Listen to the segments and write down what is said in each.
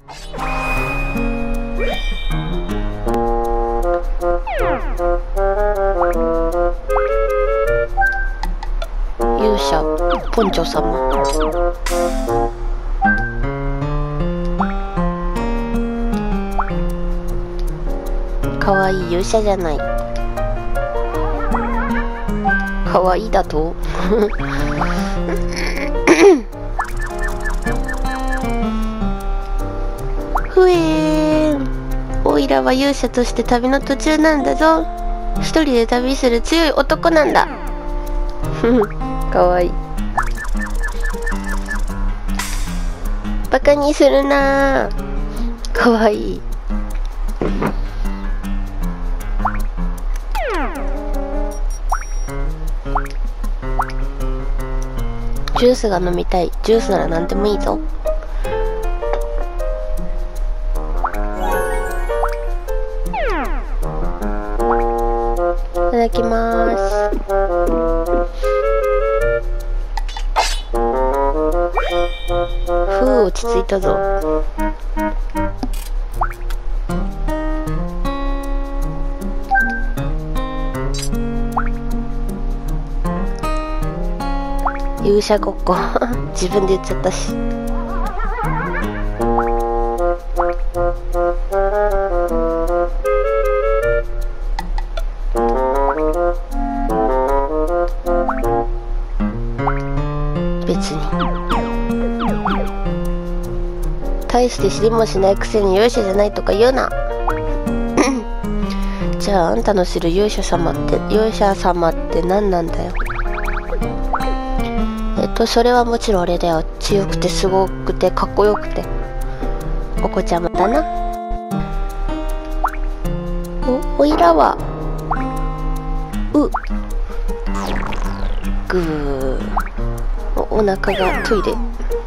勇者ポンチョ様。かわいい勇者じゃない。かわいいだとふえーん。おいらは勇者として旅の途中なんだぞ。一人で旅する強い男なんだ。かわいい。バカにするな。かわいい。ジュースが飲みたい。ジュースなら何でもいいぞ。いただきます。ふう、落ち着いたぞ。勇者ごっこ自分で言っちゃったし。別に大して知りもしないくせに勇者じゃないとか言うな。じゃああんたの知る勇者様って何なんだよ。それはもちろん俺だよ。強くてすごくてかっこよくてお子ちゃまだな。おいらはぐー。お腹がトイレ。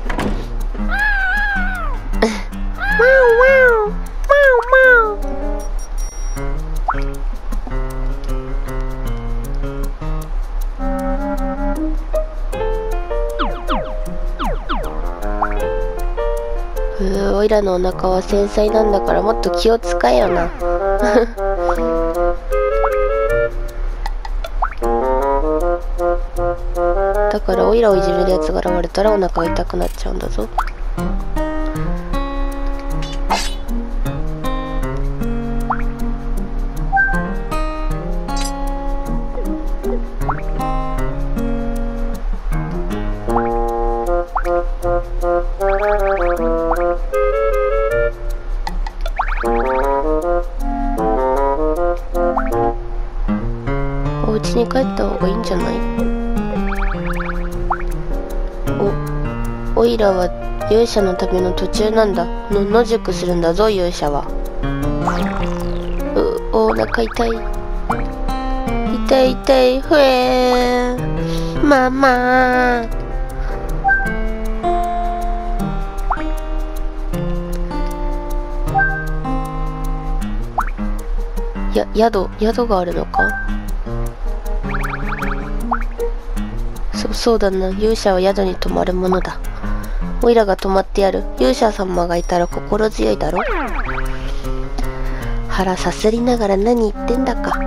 おいらのお腹は繊細なんだからもっと気を使えよな。だからおいらをいじめるやつが現れたらお腹が痛くなっちゃうんだぞ。お家に帰った方がいいんじゃない？おいらは勇者の旅の途中なんだ。野宿するんだぞ勇者は。お腹痛い。痛い痛い。ふえー。ママー。宿があるのか。そうだな。勇者は宿に泊まるものだ。おいらが泊まってやる。勇者様がいたら心強いだろ。腹さすりながら何言ってんだか。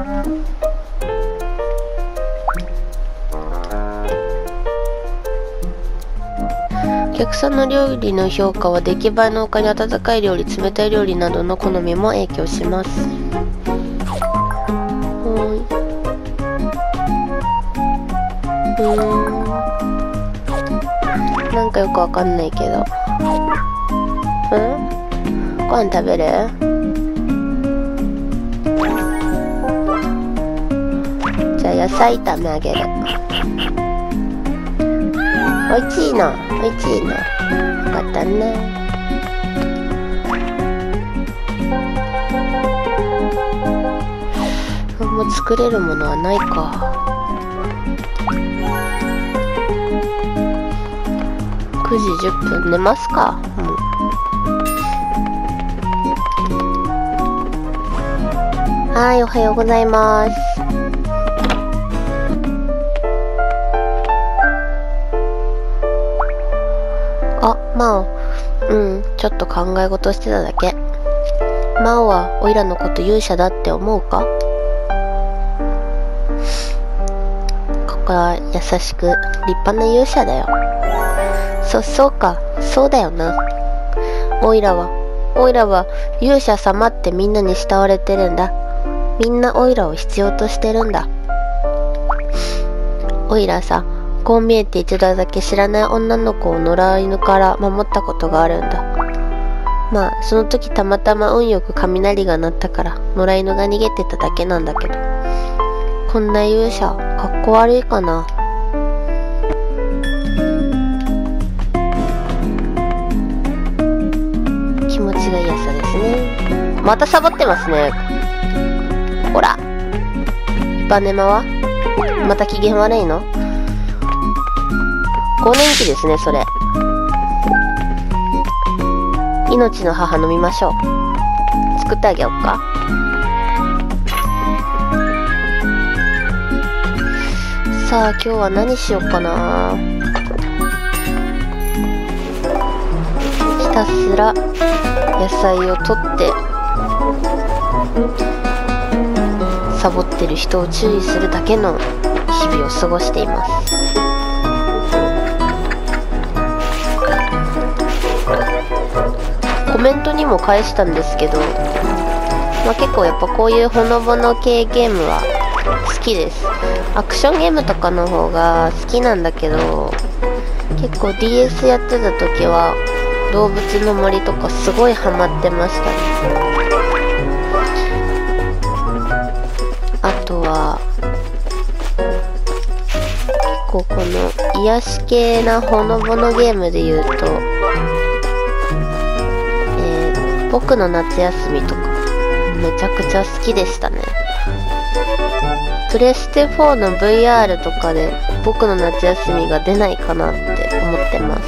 お客さんの料理の評価は出来栄えの他に温かい料理、冷たい料理などの好みも影響します。なんかよくわかんないけど。ご飯食べる？じゃあ野菜炒めあげる。おいしいの。おいしいの。よかったね。もう作れるものはないか。9時10分寝ますか。はい、おはようございます。まあうん、ちょっと考え事してただけ。マオはオイラのこと勇者だって思うか？ここは優しく立派な勇者だよ。そうか、そうだよな。オイラは勇者様ってみんなに慕われてるんだ。みんなオイラを必要としてるんだ。オイラさ、こう見えて一度だけ知らない女の子を野良犬から守ったことがあるんだ。まあその時たまたま運よく雷が鳴ったから野良犬が逃げてただけなんだけど、こんな勇者かっこ悪いかな。気持ちが嫌さですね。またサボってますね。ほら、バネマはまた機嫌悪いの？更年期ですね、それ。命の母飲みましょう。作ってあげようか。さあ今日は何しようかな。ひたすら野菜を取ってサボってる人を注意するだけの日々を過ごしています。コメントにも返したんですけど、結構やっぱこういうほのぼの系ゲームは好きです。アクションゲームとかの方が好きなんだけど、結構 DS やってた時は動物の森とかすごいハマってましたね。あとは結構この癒し系なほのぼのゲームで言うと、僕の夏休みとかめちゃくちゃ好きでしたね。プレステ4の VR とかで僕の夏休みが出ないかなって思ってます。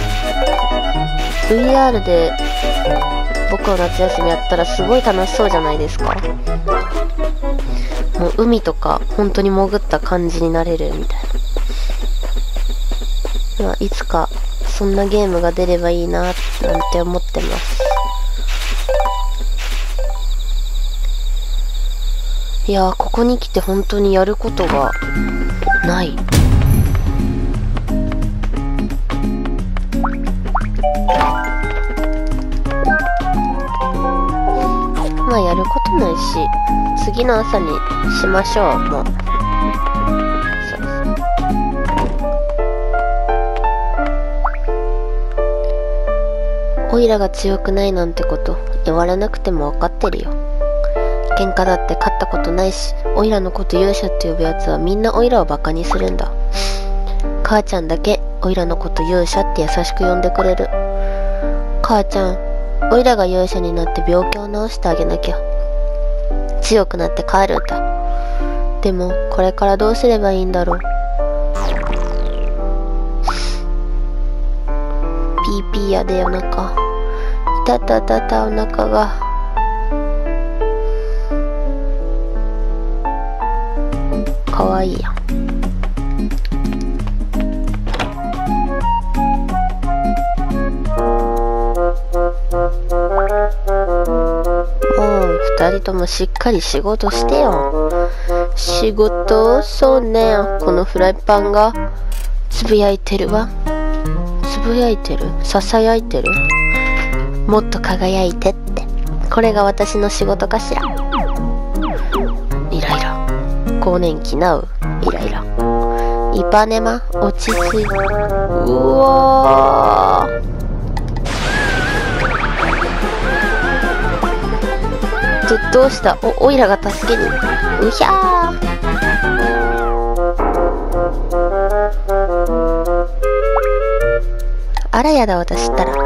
VR で僕の夏休みやったらすごい楽しそうじゃないですか。もう海とか本当に潜った感じになれるみたいな。いつかそんなゲームが出ればいいななんて思ってます。いやー、ここに来て本当にやることがない。まあやることないし、次の朝にしましょう。もうオイラが強くないなんてこと言われなくても分かってるよ。喧嘩だって勝ったことないし、オイラのこと勇者って呼ぶやつはみんなオイラをバカにするんだ。母ちゃんだけオイラのこと勇者って優しく呼んでくれる。母ちゃん、オイラが勇者になって病気を治してあげなきゃ。強くなって帰るんだ。でもこれからどうすればいいんだろう。ピーピーやでお腹。いたたたたお腹が。かわいいやん。二人ともしっかり仕事してよ。仕事？そうね。このフライパンがつぶやいてるわ。つぶやいてる？ささやいてる？もっと輝いてって。これが私の仕事かしら。イライラ。更年期なう。イライラ。イパネマ落ち着い。うわー。どうした？オイラが助けに。うひゃー。あらやだ、私ったら。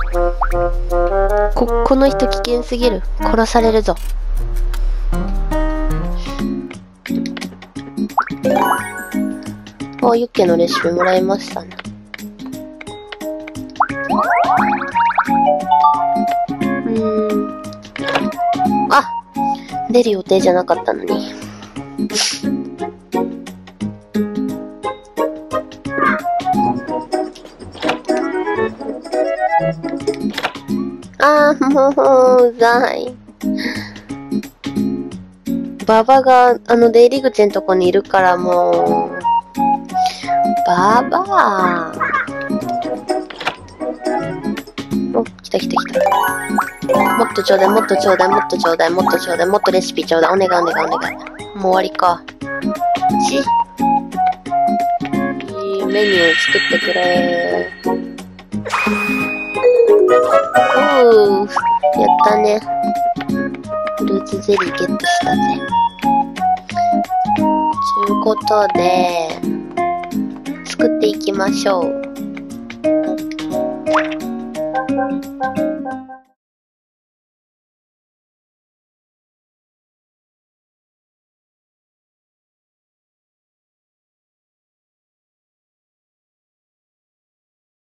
この人危険すぎる。殺されるぞ。ユッケのレシピもらいましたね。あ、出る予定じゃなかったのに。 あー、もう、うざい。ババが、出入り口のとこにいるからもう、ババア。お、来た来た来た。もっとちょうだい、もっとちょうだい、もっとちょうだい、もっとちょうだい、もっとレシピちょうだい。お願いお願いお願い。もう終わりか。いいメニュー作ってくれ。おー、やったね。フルーツゼリーゲットしたぜ。ちゅうことで、作っていきましょう。